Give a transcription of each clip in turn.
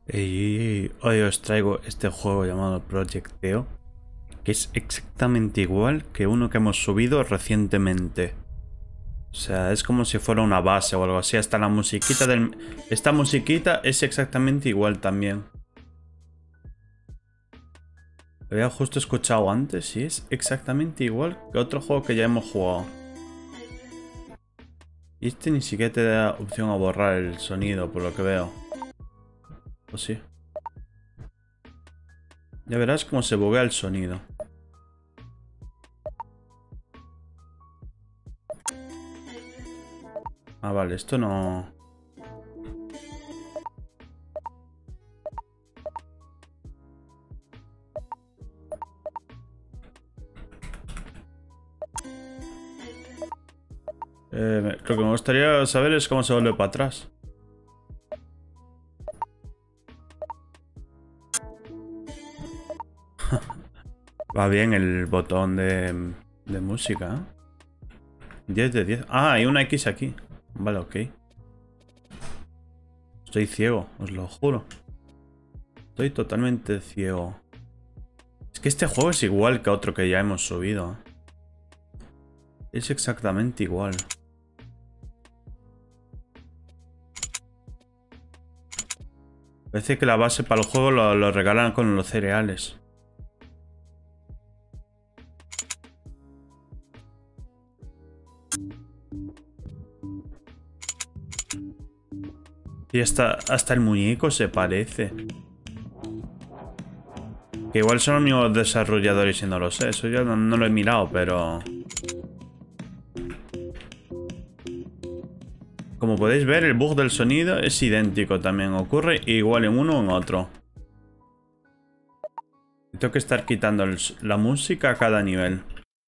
Hoy os traigo este juego llamado Project Theo, que es exactamente igual que uno que hemos subido recientemente. O sea, es como si fuera una base o algo así. Hasta la musiquita del... Esta musiquita es exactamente igual también. Lo había justo escuchado antes y es exactamente igual que otro juego que ya hemos jugado. Y este ni siquiera te da opción a borrar el sonido, por lo que veo. ¿O sí? Ya verás cómo se buguea el sonido. Ah, vale, esto no... lo que me gustaría saber es cómo se vuelve para atrás. Va bien el botón de música, ¿eh? 10 de 10. Ah, hay una X aquí. Vale, ok. Estoy ciego, os lo juro. Estoy totalmente ciego. Es que este juego es igual que otro que ya hemos subido. Es exactamente igual. Parece que la base para el juego lo regalan con los cereales. Y hasta el muñeco se parece. Que igual son los mismos desarrolladores y no lo sé. Eso yo no lo he mirado, pero... Como podéis ver, el bug del sonido es idéntico también. Ocurre igual en uno o en otro. Tengo que estar quitando la música a cada nivel.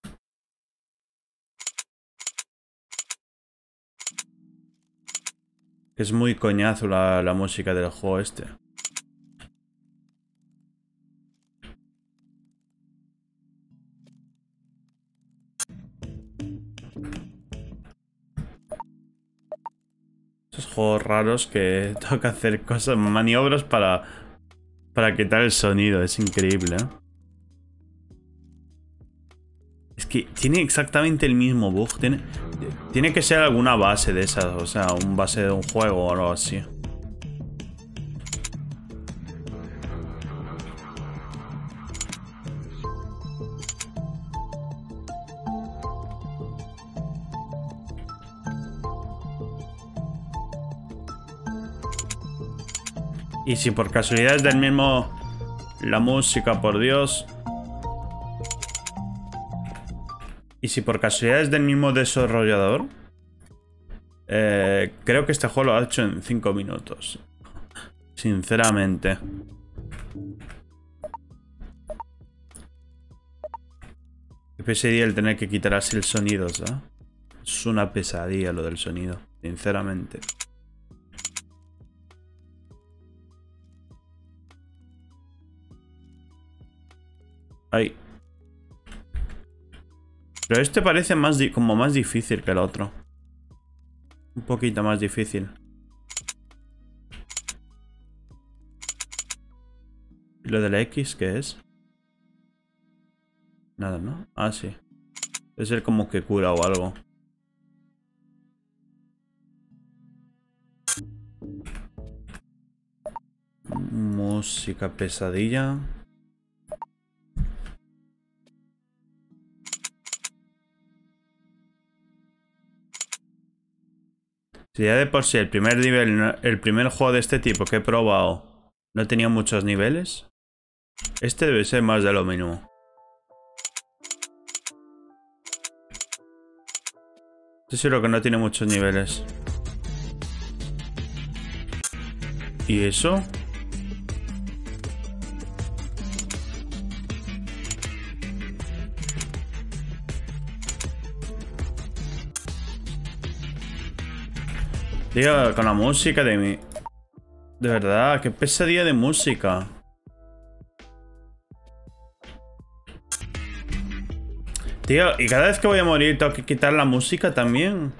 Es muy coñazo la música del juego este. Esos juegos raros que tengo que hacer cosas, maniobras para quitar el sonido. Es increíble, ¿eh? Es que tiene exactamente el mismo bug. Tiene que ser alguna base de esas. O sea, un base de un juego o algo así. Y si por casualidad es del mismo... La música, por Dios. Y si por casualidad es del mismo desarrollador... creo que este juego lo ha hecho en 5 minutos. Sinceramente. Qué pesadilla el tener que quitar así el sonido, ¿sabes? Es una pesadilla lo del sonido, sinceramente. Ay. Pero este parece como más difícil que el otro. Un poquito más difícil. ¿Y lo de la X qué es? Nada, ¿no? Ah, sí. Debe ser como que cura o algo. Música pesadilla. Si ya de por sí el primer nivel, el primer juego de este tipo que he probado no tenía muchos niveles, este debe ser más de lo mínimo. Estoy seguro que no tiene muchos niveles. ¿Y eso? Tío, con la música de mi... De verdad, qué pesadilla de música. Tío, y cada vez que voy a morir tengo que quitar la música también.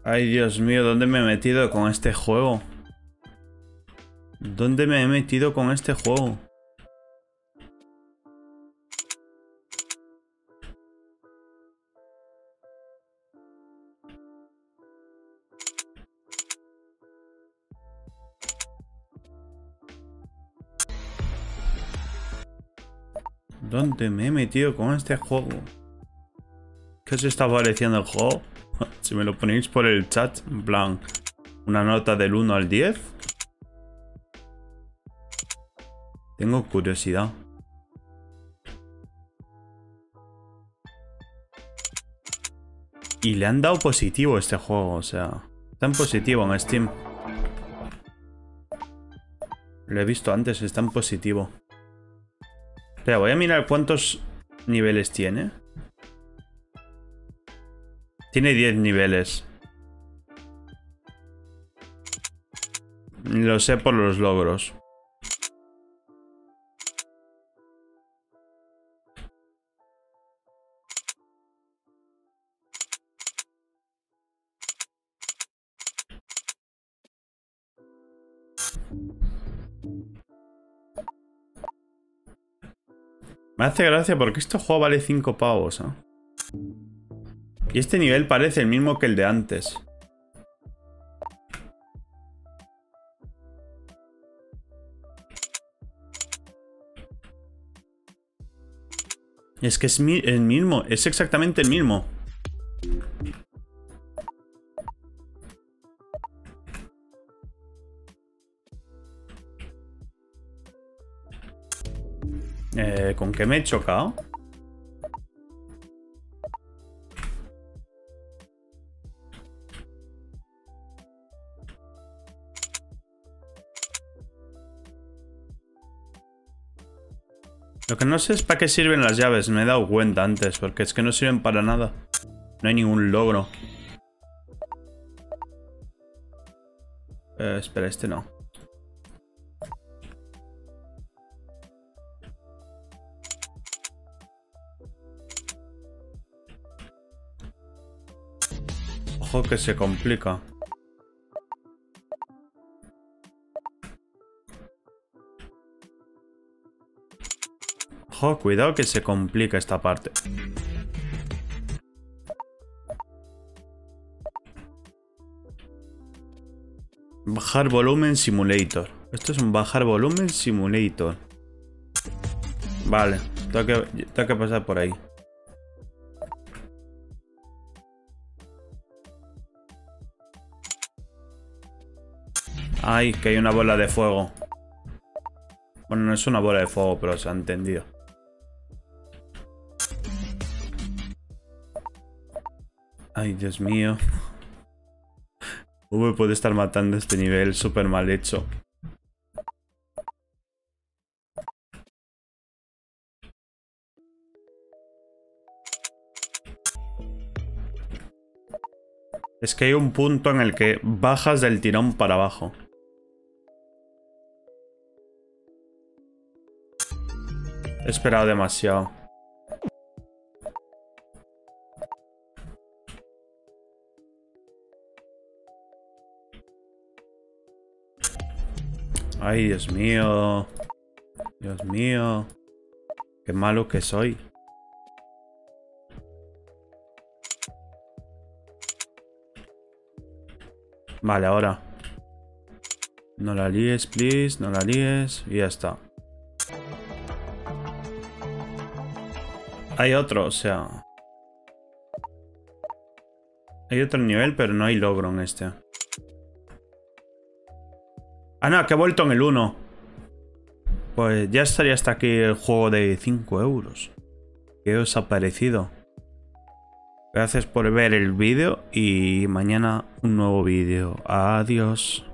Ay, Dios mío, ¿dónde me he metido con este juego? ¿Dónde me he metido con este juego? ¿Dónde me he metido con este juego? ¿Qué os está pareciendo el juego? Si me lo ponéis por el chat, en plan, una nota del 1 al 10. Tengo curiosidad. Y le han dado positivo a este juego, o sea, está en positivo en Steam. Lo he visto antes, está en positivo. Espera, voy a mirar cuántos niveles tiene. Tiene 10 niveles. Lo sé por los logros. Me hace gracia porque este juego vale 5 pavos, ¿eh? Y este nivel parece el mismo que el de antes. Es que es el mismo, es exactamente el mismo. ¿Con qué me he chocado? Lo que no sé es para qué sirven las llaves. Me he dado cuenta antes, porque es que no sirven para nada. No hay ningún logro. Espera, este no. Ojo que se complica. Ojo, cuidado que se complica esta parte. Bajar volumen simulator. Esto es un bajar volumen simulator. Vale, tengo que pasar por ahí. Ay, que hay una bola de fuego. Bueno, no es una bola de fuego, pero se ha entendido. Ay, Dios mío. Me puede estar matando este nivel súper mal hecho. Es que hay un punto en el que bajas del tirón para abajo. He esperado demasiado. Ay, Dios mío. Dios mío. Qué malo que soy. Vale, ahora. No la líes, please. No la líes. Y ya está. Hay otro, o sea... Hay otro nivel, pero no hay logro en este. Ah, no, que he vuelto en el 1. Pues ya estaría hasta aquí el juego de 5 euros. ¿Qué os ha parecido? Gracias por ver el vídeo y mañana un nuevo vídeo. Adiós.